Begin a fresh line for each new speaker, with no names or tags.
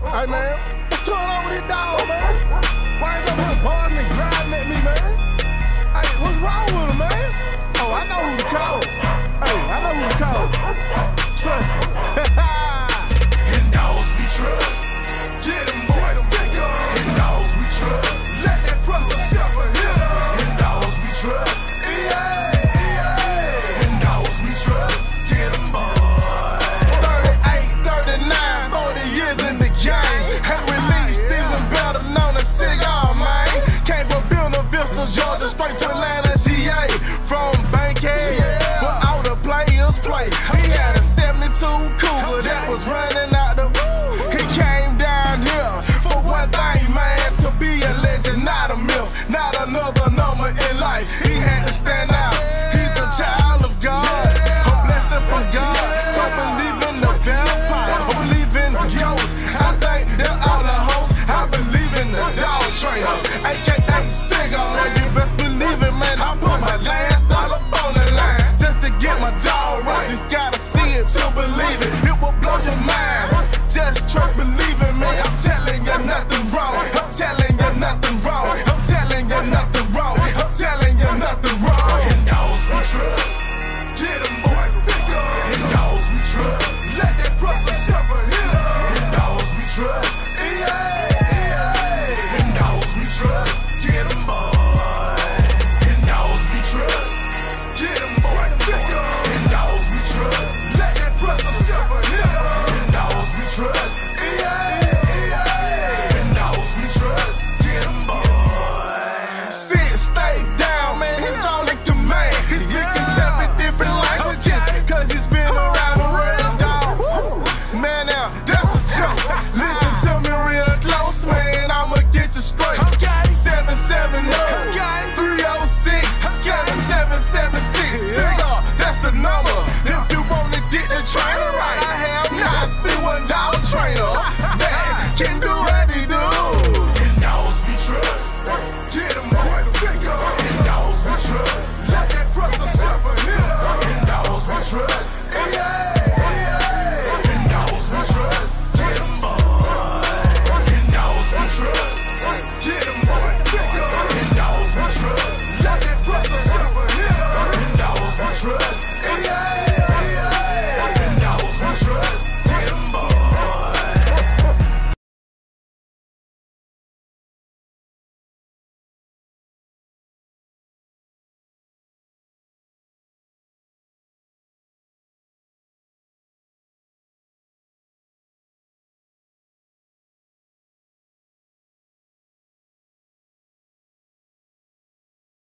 Hey man, what's going on with this dog, man? Why is over here barking and grinding at me, man? Hey, what's wrong with him, man? Oh, I know who to call. Hey, I know who to call. Trust me.
And dogs we trust. Get them boys bigger. And dogs we trust. Let that Brussels shepherd hit them. And dogs we trust. Yeah. And dogs we trust. Get them boys.
38, 39, 40 years in the game. Have released these and better known as Cigar, man. Came from Buena Vista, Georgia, straight to Atlanta, GA. From Bankhead, where all the players play. He had a 72 Cougar that was running out the woo. He came down here for one thing, man, to be a legend, not a myth, not another number in life. He had to stand out. He's a child of God, a blessing from God. So believe in the vampire, I believe in the ghosts. I think they're all the hosts. I believe in the dog trainer, aka Cigar. You best believe it, man. I put my last dollar on the line just to get my dog right. You gotta see it to believe it. It will blow your mind. Just trust, believe it, man. I'm telling you nothing wrong. I'm telling you nothing wrong. I'm telling you nothing wrong. I'm telling you nothing wrong.
And dogs we trust. Get them boys bigger. And dogs we trust. Let that Brussels shepherd hit them. And dogs we trust. Yeah. And dogs we trust. Get them boys. And dogs we trust. Get them boys bigger. And dogs we trust. Let that Brussels shepherd hit them. And dogs we trust. Yeah. And dogs we trust. Get them boys.
Sit, stay down, man. He's all in command. He's speaking 7 different languages, cause he's been around the world, dog. Man, now, that's a joke. Listen to me real close, man. I'ma get you straight. 770 306 7776. Cigar, that's the number. If you wanna get the trainer right, I have not. See what